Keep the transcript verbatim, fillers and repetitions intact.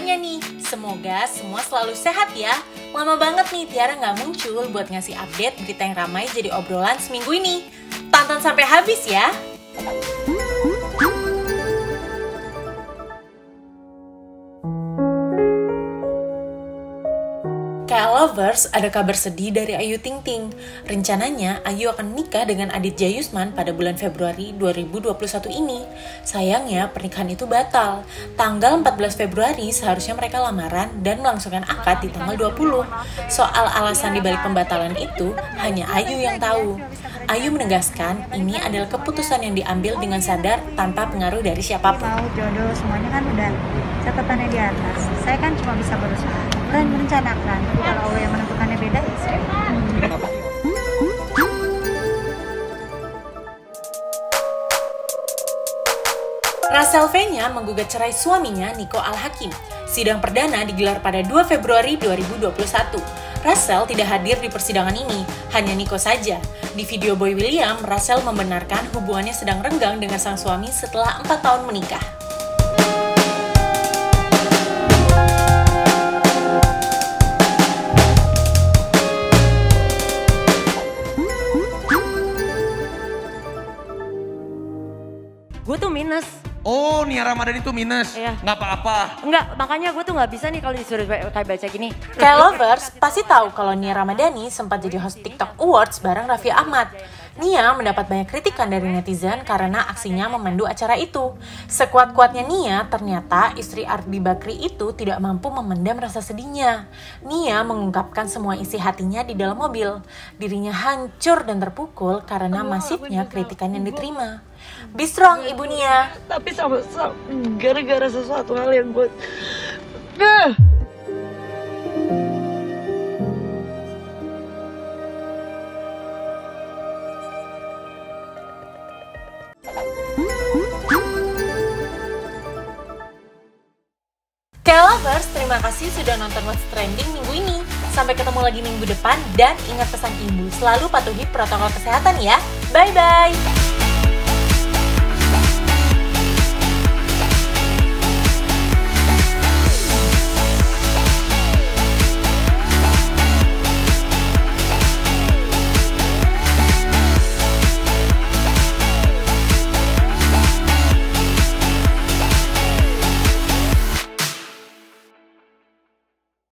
kabarnya nih? Semoga semua selalu sehat ya. Lama banget nih Tiara nggak muncul buat ngasih update berita yang ramai jadi obrolan seminggu ini. Tonton sampai habis ya. K-Lovers, ada kabar sedih dari Ayu Ting Ting. Rencananya, Ayu akan menikah dengan Aditya Yusman pada bulan Februari dua ribu dua puluh satu ini. Sayangnya, pernikahan itu batal. Tanggal empat belas Februari seharusnya mereka lamaran dan melangsungkan akad di tanggal dua puluh. Soal alasan dibalik pembatalan itu, hanya Ayu yang tahu. Ayu menegaskan, ini adalah keputusan yang diambil dengan sadar tanpa pengaruh dari siapapun. Mau jodoh semuanya kan udah catatannya di atas. Saya kan cuma bisa berusaha dan merencanakan. Tapi kalau Allah yang menentukannya beda, ya saya. Kenapa? Rachel V-nya menggugat cerai suaminya Nico Al-Hakim. Sidang perdana digelar pada dua Februari dua ribu dua puluh satu. Rachel tidak hadir di persidangan ini, hanya Nico saja. Di video Boy William, Rachel membenarkan hubungannya sedang renggang dengan sang suami setelah empat tahun menikah. Gue tuh minus. Oh, Nia Ramadhani itu minus? Iya. Nggak apa-apa? Enggak, makanya gue tuh nggak bisa nih kalau disuruh kayak baca gini. K-Lovers pasti tahu kalau Nia Ramadhani sempat jadi host TikTok Awards bareng Raffi Ahmad. Nia mendapat banyak kritikan dari netizen karena aksinya memandu acara itu. Sekuat-kuatnya Nia, ternyata istri Ardi Bakri itu tidak mampu memendam rasa sedihnya. Nia mengungkapkan semua isi hatinya di dalam mobil. Dirinya hancur dan terpukul karena masifnya kritikan yang diterima. Be strong, Ibu Nia. Tapi sama-sama gara-gara sesuatu hal yang buat K-Lovers, terima kasih sudah nonton What's Trending minggu ini. Sampai ketemu lagi minggu depan dan ingat pesan ibu, selalu patuhi protokol kesehatan ya. Bye-bye.